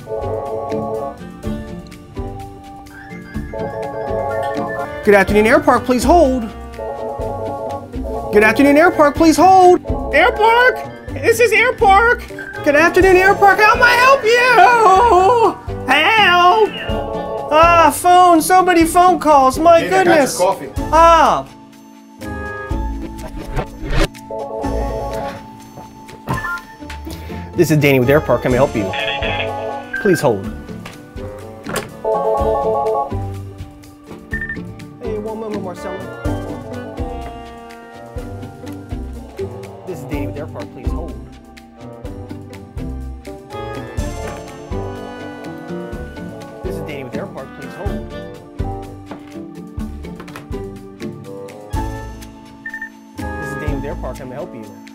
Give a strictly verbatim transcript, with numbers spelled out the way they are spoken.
Good afternoon, Airpark, please hold. Good afternoon, Airpark, please hold. Airpark, this is Airpark. Good afternoon, Airpark, how may I help you? Help! Ah, phone, so many phone calls, my Hey, goodness. I got your coffee. Ah. This is Danny with Airpark, how may I help you? Please hold. Hey, one moment, Marcelo. This is Danny with Airpark, please hold. This is Danny with Airpark, please hold. This is Danny with Airpark, how may I help you?